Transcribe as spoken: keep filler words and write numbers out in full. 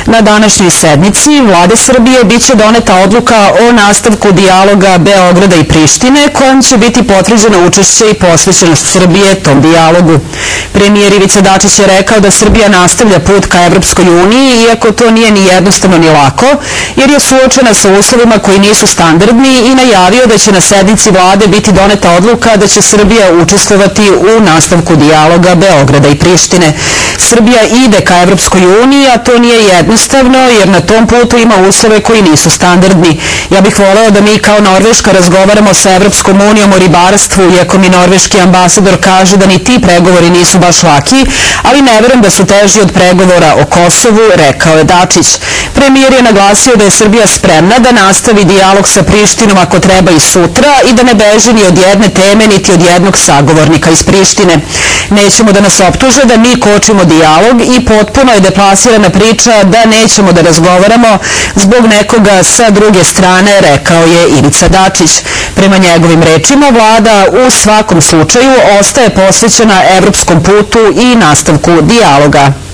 Na današnjoj sednici Vlade Srbije biće doneta odluka o nastavku dijaloga Beograda i Prištine, kojom će biti potvrđeno učešće i posvećenost Srbije tom dijalogu. Premijer Ivica Dačić je rekao da Srbija nastavlja put ka Evropskoj uniji, iako to nije ni jednostavno ni lako, jer je suočena sa uslovima koji nisu standardni i najavio da će na sednici Vlade biti doneta odluka da će Srbija učestvovati u nastavku dijaloga Beograda i Prištine. Srbija ide ka Evropskoj uniji, a to nije jednostavno, jer na tom putu ima uslove koji nisu standardni. Ja bih voleo da mi kao Norveška razgovaramo sa Evropskom unijom o ribarstvu, iako mi norveški ambasador kaže da ni ti pregovori nisu baš laki, ali ne verujem da su teži od pregovora o Kosovu, rekao je Dačić. Premijer je naglasio da je Srbija spremna da nastavi dijalog sa Prištinom ako treba i sutra i da ne beži ni od jedne teme niti od jednog sagovornika iz Prištine. Nećemo da nas optuže da mi kočimo dijalog i potpuno je deplasirana priča da nećemo da razgovaramo zbog nekoga sa druge strane, rekao je Ivica Dačić. Prema njegovim rečima, vlada u svakom slučaju ostaje posvećena evropskom putu i nastavku dijaloga.